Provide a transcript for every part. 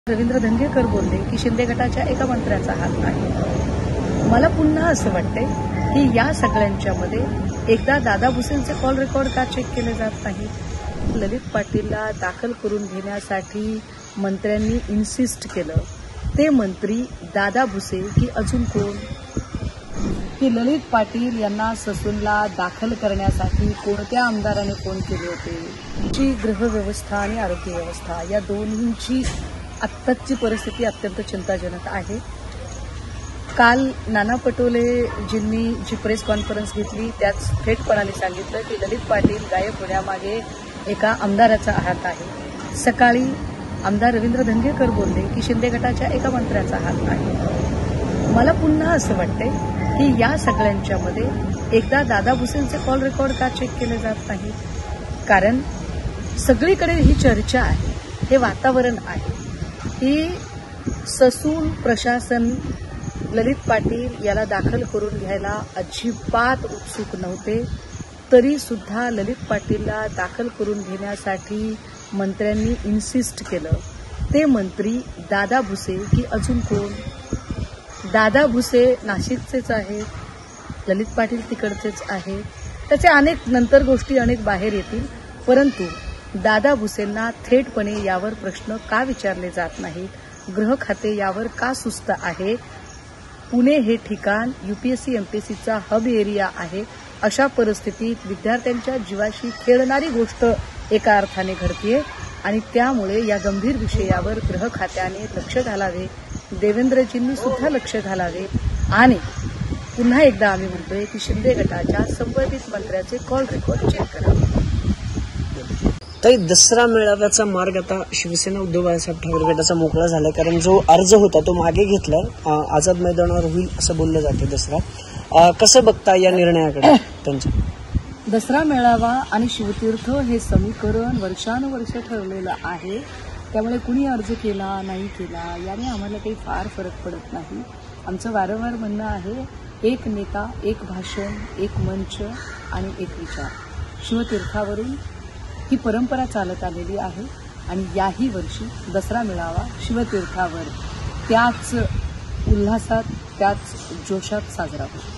रवींद्र धंगेकर बोलले की शिंदे गटाच्या एका मंत्र्याचा हात आहे। मला पुन्हा असं वाटतंय की या सगळ्यांच्या मध्ये एकदा दादा भुसेंचे कॉल रेकॉर्ड का चेक केले जात नाही। ललित पाटीलला दाखल करून घेण्यासाठी मंत्र्यांनी इन्सिस्ट केलं, ते मंत्री दादा भुसे की अजून कोण? की ललित पाटील यांना ससूनला दाखल करण्यासाठी कोणत्या आमदाराने फोन केले होते? जी गृहव्यवस्था आणि आरोग्य व्यवस्था या दोन्हींची आत्ताची परिस्थिती अत्यंत चिंताजनक आहे। काल नाना पटोलेजींनी जी प्रेस कॉन्फरन्स घेतली त्यात थेटपणाने सांगितलं की ललित पाटील गायब होण्यामागे एका आमदाराचा हात आहे। सकाळी आमदार रवींद्र धंगेकर बोलले की शिंदे गटाच्या एका मंत्र्याचा हात आहे। मला पुन्हा असं वाटतंय की या सगळ्यांच्या मध्ये एकदा दादा भुसेंचे कॉल रेकॉर्ड का चेक केले जात नाही? कारण सगळीकडे ही चर्चा आहे, हे वातावरण आहे की ससून प्रशासन ललित पाटील याला दाखल करून घ्यायला अजिबात उत्सुक नव्हते, तरी सुद्धा ललित पाटीलला दाखल करून घेण्यासाठी मंत्र्यांनी इन्सिस्ट केलं, ते मंत्री दादा भुसे की अजून कोण? दादा भुसे नाशिकचेच आहेत, ललित पाटील तिकडचेच आहेत, त्याचे अनेक नंतर गोष्टी अनेक बाहेर येतील, परंतु दादा भुसेंना थेटपणे यावर प्रश्न का विचारले जात नाहीत? गृह खाते यावर का सुस्त आहे? पुणे हे ठिकाण यूपीएससी एमपीएससीचा हब एरिया आहे, अशा परिस्थितीत विद्यार्थ्यांच्या जीवाशी खेळणारी गोष्ट एका अर्थाने घडतेय आणि त्यामुळे या गंभीर विषयावर गृह खात्याने लक्ष घालावे, देवेंद्रजींनी सुद्धा लक्ष घालावे आणि पुन्हा एकदा आम्ही म्हणतोय की शिंदे गटाच्या संबंधित मंत्र्याचे कॉल रेकॉर्ड चेक करावे। ताई, दसरा मेळाव्याचा मार्ग आता शिवसेना उद्धव बाळासाहेब ठाकरे गटाचा मोकळा झाला, कारण जो अर्ज होता तो मागे घेतला, आझाद मैदानावर होईल असं बोललं जाते दसरा। कसं बघता या निर्णयाकडे त्यांच्या? दसरा मेळावा आणि शिवतीर्थ हे समीकरण वर्षानुवर्ष ठरलेलं आहे, त्यामुळे कुणी अर्ज केला नाही केला याने आम्हाला काही फार फरक पडत नाही। आमचं वारंवार म्हणणं आहे, एक नेता, एक भाषण, एक मंच आणि एक विचार। शिवतीर्थावरून ही परंपरा चालत आलेली आहे आणि याही वर्षी दसरा मेळावा शिवतीर्थावर त्याच उल्हासात, त्याच जोशात साजरा होतो।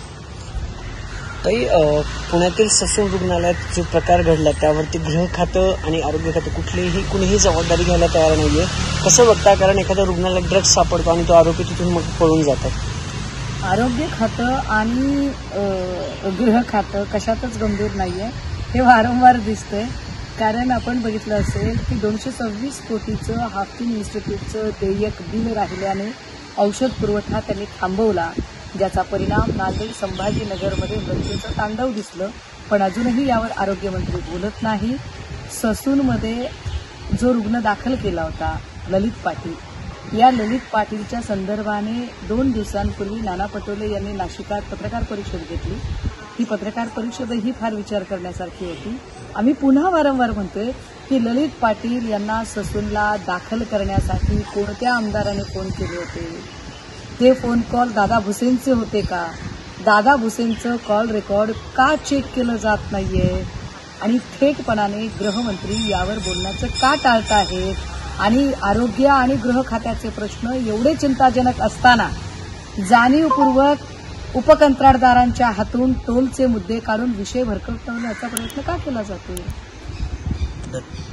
ताई, पुण्यातील ससून रुग्णालयात जो प्रकार घडला त्यावरती गृह खातं आणि आरोग्य खातं कुणीही जबाबदारी घ्यायला तयार नाहीये, कसं बघता? कारण एखाद्या रुग्णालयात ड्रग्ज सापडतो आणि तो आरोपी तिथून मग पळून जातात। आरोग्य खातं आणि गृह खातं कशातच गंभीर नाहीये, हे वारंवार दिसतंय। कारण आपण बघितलं असेल की 226 कोटीचं हाफकिन इन्स्टिट्यूटचं देयक बिल राहिल्याने औषध पुरवठा त्यांनी थांबवला, ज्याचा परिणाम नांदेड संभाजीनगरमध्ये मृत्यूचं तांडव दिसलं, पण अजूनही यावर आरोग्यमंत्री बोलत नाही। ससूनमध्ये जो रुग्ण दाखल केला होता ललित पाटील, या ललित पाटीलच्या संदर्भाने 2 दिवसांपूर्वी नाना पटोले यांनी नाशिकात पत्रकार परिषद घेतली। ही पत्रकार परिषदही फार विचार करण्यासारखी होती। आम्ही पुन्हा वारंवार म्हणतोय की ललित पाटील यांना ससूनला दाखल करण्यासाठी कोणत्या आमदाराने फोन केले होते? ते फोन कॉल दादा भुसेंचे होते का? दादा भुसेंचं कॉल रेकॉर्ड का चेक केलं जात नाहीये? आणि थेटपणाने गृहमंत्री यावर बोलण्याचं का टाळत आहेत? आणि आरोग्य आणि गृह खात्याचे प्रश्न एवढे चिंताजनक असताना जाणीवपूर्वक उपकंत्राटदारांच्या हातून टोलचे मुद्दे काढून विषय भरकटवण्याचा प्रयत्न का केला जातो?